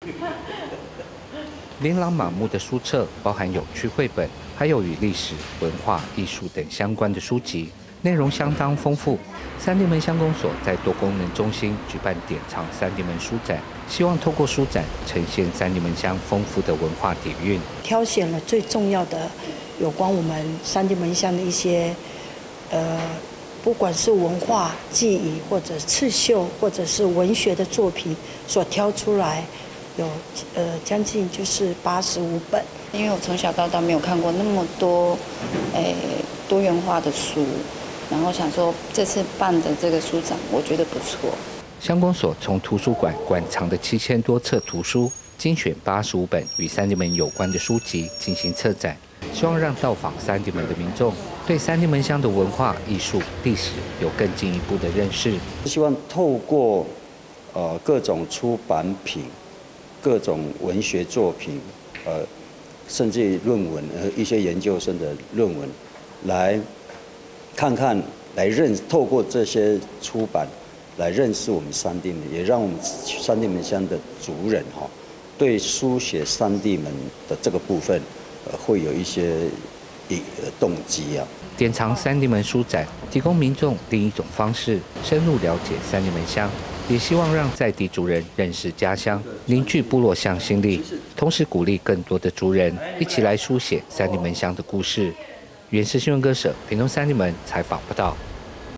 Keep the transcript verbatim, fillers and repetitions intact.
琳琅满目的书册，包含有趣绘本，还有与历史、文化、艺术等相关的书籍，内容相当丰富。三地门乡公所在多功能中心举办典藏三地门书展，希望透过书展呈现三地门乡丰富的文化底蕴， 挑选了最重要的有关我们三地门乡的一些，呃，不管是文化记忆，或者刺绣，或者是文学的作品，所挑出来。有呃将近就是八十五本， 因为我从小到大没有看过那么多，诶多元化的书，然后想说这次办的这个书展，我觉得不错。 乡公所从图书馆馆藏的七千多册图书，精选八十五本与三地门有关的书籍进行策展，希望让到访三地门的民众对三地门乡的文化、艺术、历史有更进一步的认识。 希望透过呃各种出版品。各种文学作品，呃，甚至于论文，呃，一些研究生的论文，来看看，来认，透过这些出版，来认识我们三地门，也让我们三地门乡的族人哈、哦，对书写三地门的这个部分，呃，会有一些一动机啊。 典藏三地门书展，提供民众另一种方式，深入了解三地门乡。也希望让在地族人认识家乡，凝聚部落向心力，同时鼓励更多的族人一起来书写三地门乡的故事。原是新闻歌社屏东三地门采访报道。